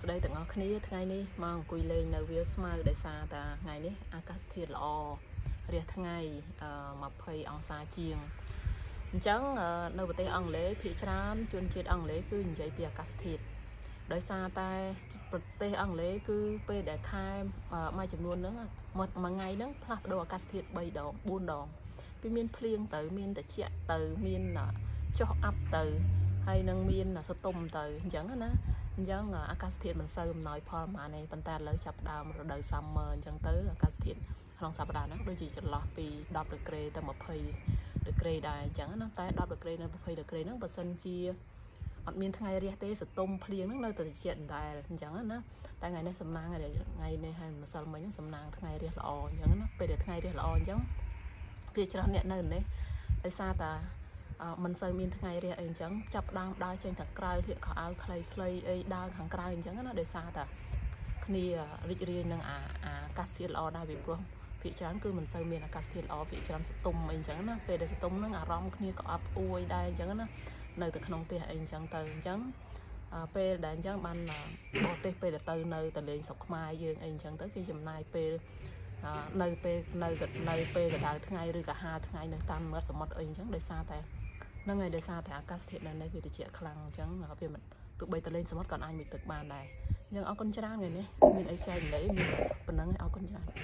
ស្ដីទាំងអស់គ្នាថ្ងៃនេះមកអង្គុយលេងនៅវាលស្មៅដោយសារតែថ្ងៃនេះអាកាសធាតុល្អរះថ្ងៃ20 អង្សាជាងអញ្ចឹងនៅប្រទេសអង់គ្លេសភាគច្រើនជនជាតិអង់គ្លេសគឺនិយាយពីអាកាសធាតុដោយសារតែប្រទេសអង់គ្លេសគឺពេលដែលខែមួយចំនួនហ្នឹងមួយថ្ងៃហ្នឹងផ្លាស់ប្ដូរអាកាសធាតុ3 ដង 4 ដងពីមានភ្លៀងទៅមានត្រជាក់ទៅមានចុះអាប់ទៅហើយនឹងមានសតុំទៅអញ្ចឹងណាអញ្ចឹងអាកាសធាតុមិនសូវអំណោយផលប៉ុន្មានទេប៉ុន្តែឥឡូវចាប់ដើមរដូវ summer អញ្ចឹងទៅអាកាសធាតុក្នុងសប្តាហ៍ហ្នឹងដូចជាចន្លោះពី10 ដឺក្រេទៅ20 ដឺក្រេដែរអញ្ចឹងណាតែ10 ដឺក្រេនៅ20 ដឺក្រេហ្នឹងបើសិនជាអត់មានថ្ងៃរះទេសតុំភ្លៀងហ្នឹងនៅតែត្រជាក់ដដែលអញ្ចឹងណាតែថ្ងៃនេះសំណាងថ្ងៃនេះហើយម្សិលមិញសំណាងថ្ងៃរះល្អអញ្ចឹងណាពេលដែលថ្ងៃរះល្អអញ្ចឹងវាច្រើនអ្នកនៅនេះដោយសារតែមិនសូវមានថ្ងៃរះអីអញ្ចឹងចាប់ដើមដើរចេញខាងក្រៅលាកខោអាវខ្លីៗអីដើរខាងក្រៅអញ្ចឹងណាដោយសារតែគ្នារីករាយនឹងអាកាសធាតុល្អដែរពីព្រោះភាគច្រើនគឺមិនសូវមានអាកាសធាតុល្អភាគច្រើនសតុំអីអញ្ចឹងណាពេលដែលសតុំហ្នឹងអារម្មណ៍គ្នាក៏អត់អួយដែរអញ្ចឹងណានៅតែក្នុងផ្ទះអីអញ្ចឹងទៅអញ្ចឹងពេលដែលអញ្ចឹងបានបរទេសពេលដែលទៅនៅតលេងស្រុកខ្មែរយើងអីអញ្ចឹងទៅគេចំណាយពេលនៅពេលកដៅថ្ងៃឬក៏ហាលថ្ងៃនៅតាមមាត់សមុទ្រអីអញ្ចឹងដោយសារតែហ្នឹងហើយដោយសារតែអាកាសធាតុនៅនេះវាត្រជាក់ខ្លាំងអញ្ចឹងវាមិនទោះបីតលេងសមុទ្រក៏អាចមុជទឹកបានដែរអញ្ចឹងអរគុណច្រើនថ្ងៃនេះមានអីចែករំលែកមានតែប៉ុណ្្នឹងឯងអរគុណច្រើន